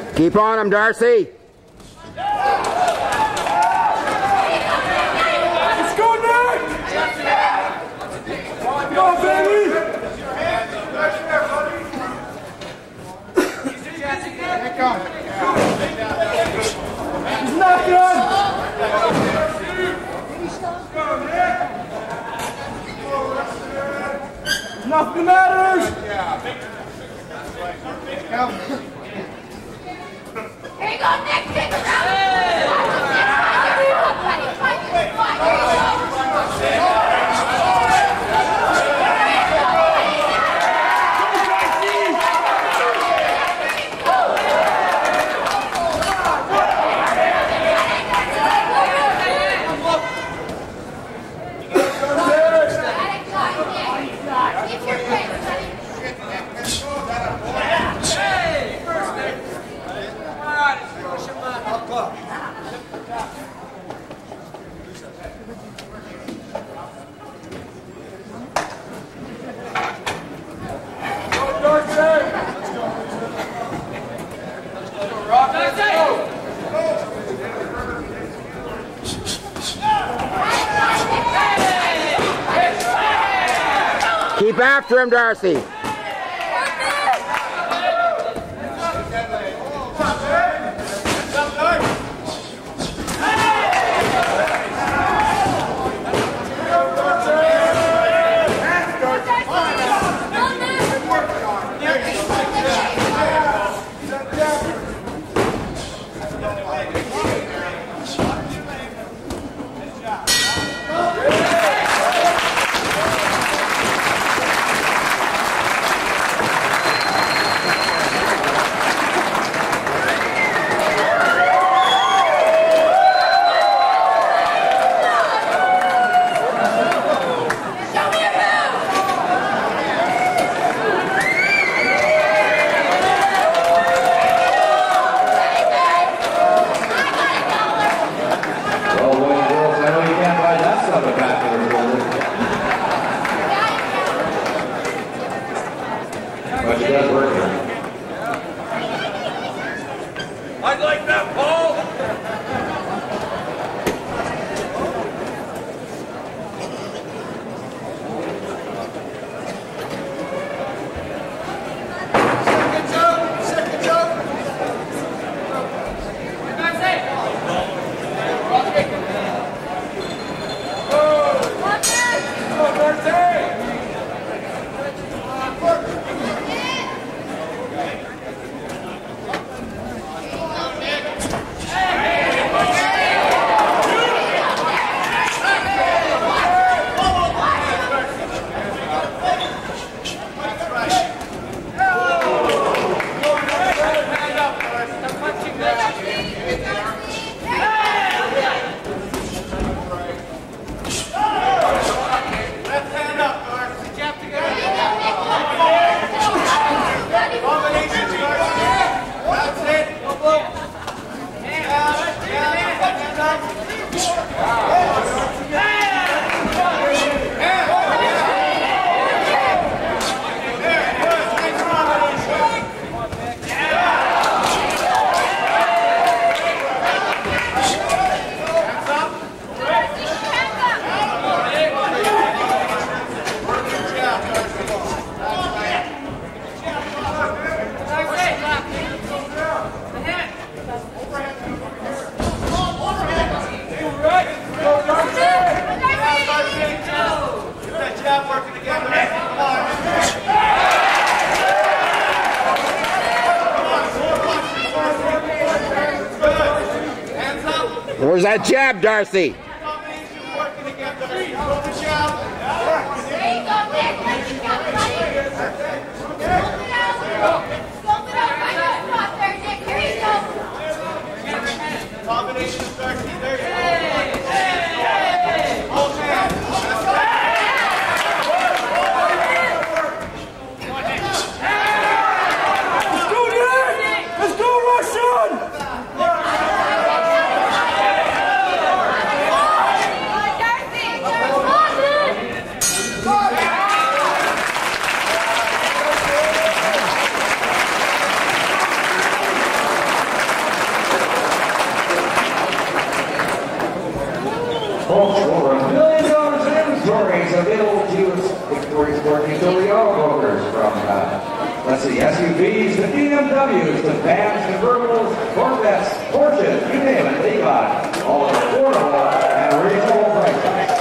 Keep on him, Darcy. Let's go, Nick! Come on, baby! He's not done! Nothing matters! Here you go, Nick! Kick it out! Keep after him, Darcy. I like that, Paul! Second jump! Where's that jab, Darcy? Combination of 13, there you go. Let's go, Russian! utility auto brokers from, let's see, SUVs to BMWs to vans, convertibles, Corvettes, Porsches, you name it, they got it. All at affordable and reasonable prices.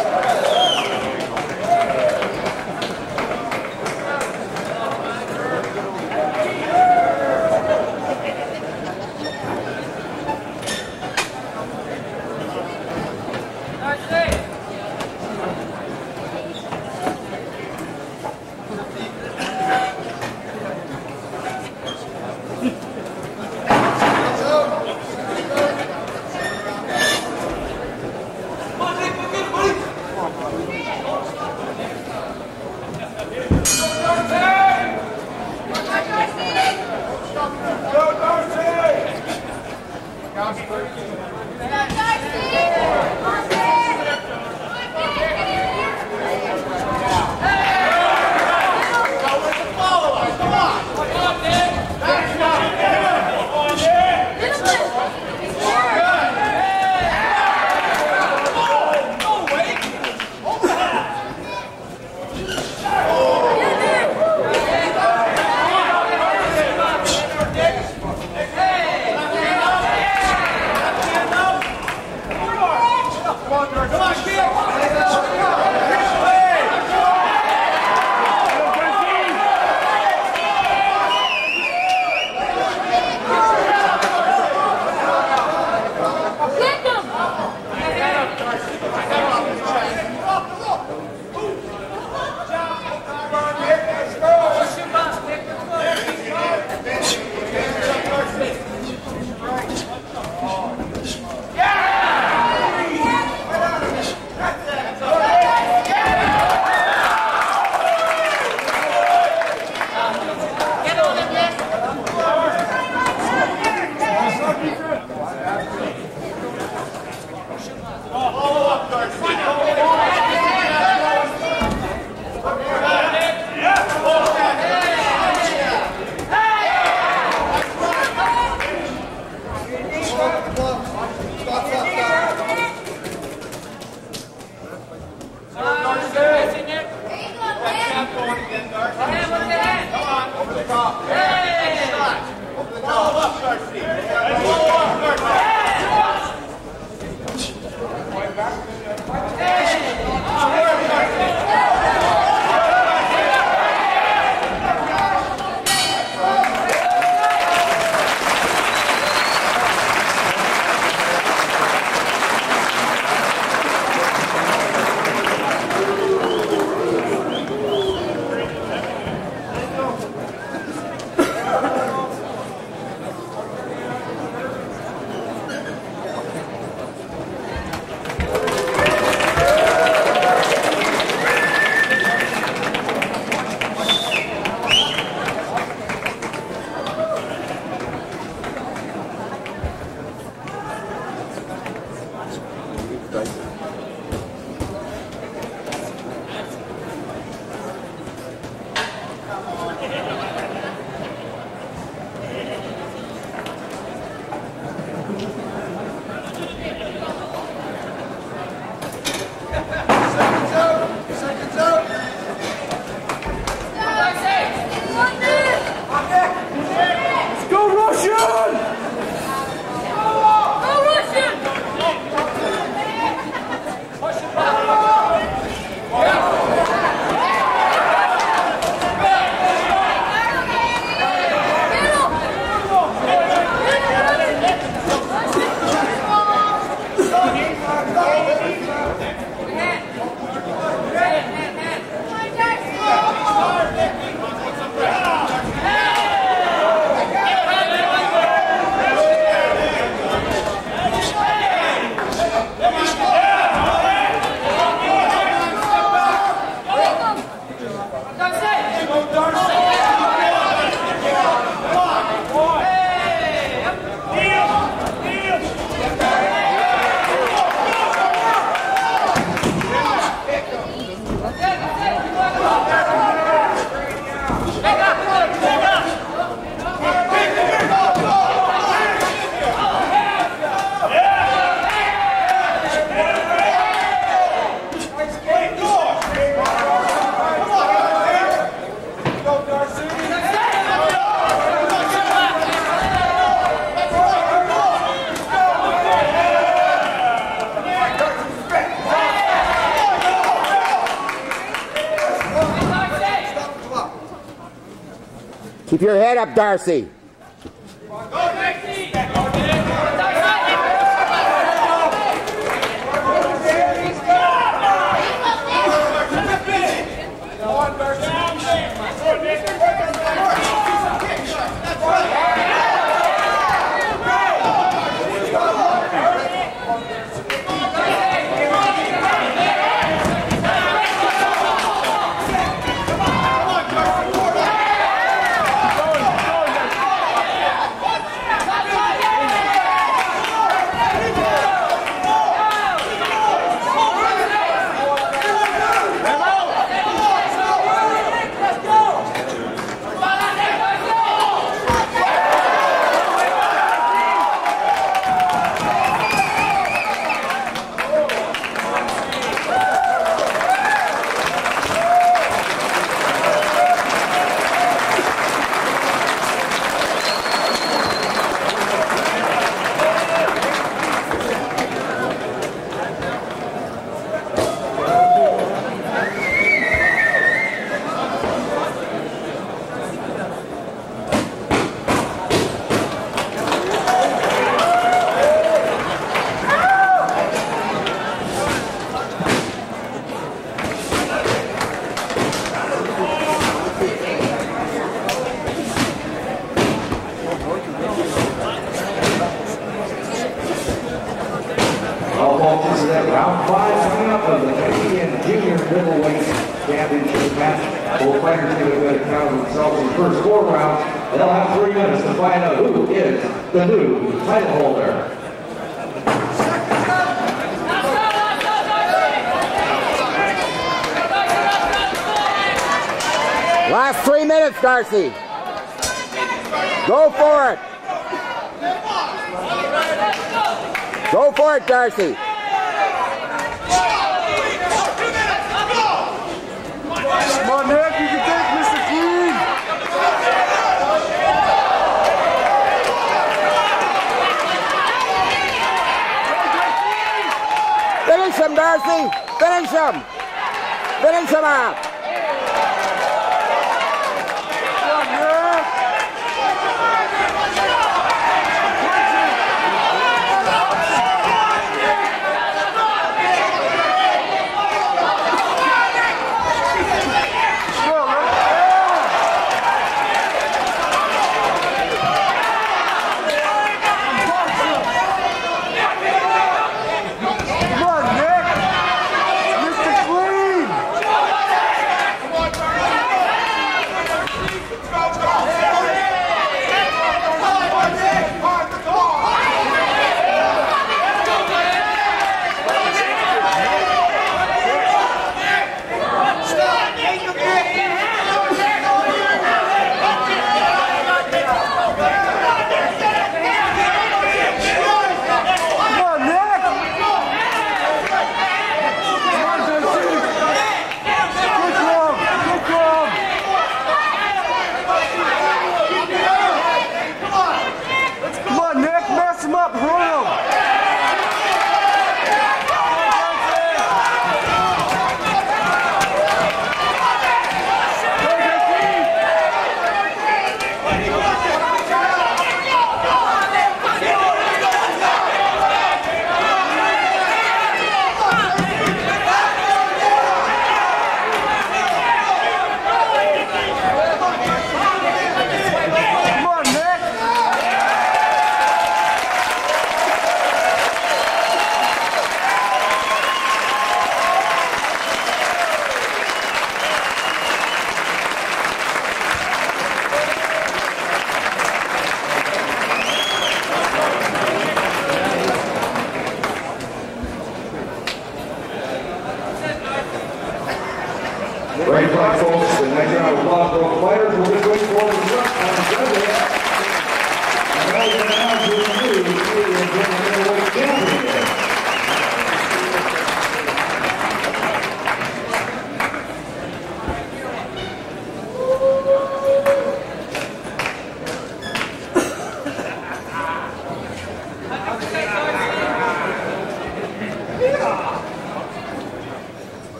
Keep your head up, Darcy. Round 5 coming up of the Canadian Junior Middleweight Championship match. Both fighters give a good account of themselves in the first 4 rounds. They'll have 3 minutes to find out who is the new title holder. Last 3 minutes, Darcy. Go for it. Go for it, Darcy. Come on, Nick, you can take Mr. Clean. Finish him, Darcy. Finish him. Finish him out.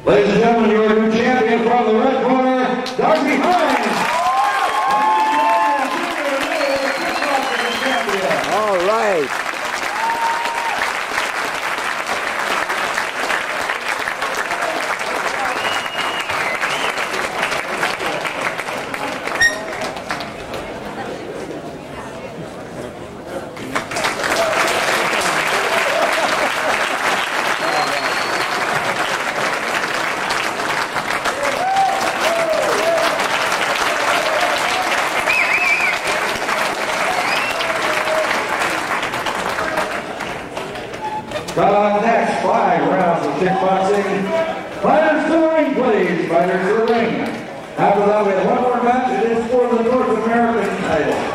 Ladies and gentlemen, your new champion from the red corner, Darcy Hines. All right. Next 5 rounds of kickboxing. Fighters to the ring, please. Fighters to the ring. After that, we have one more match. It is for the North American title.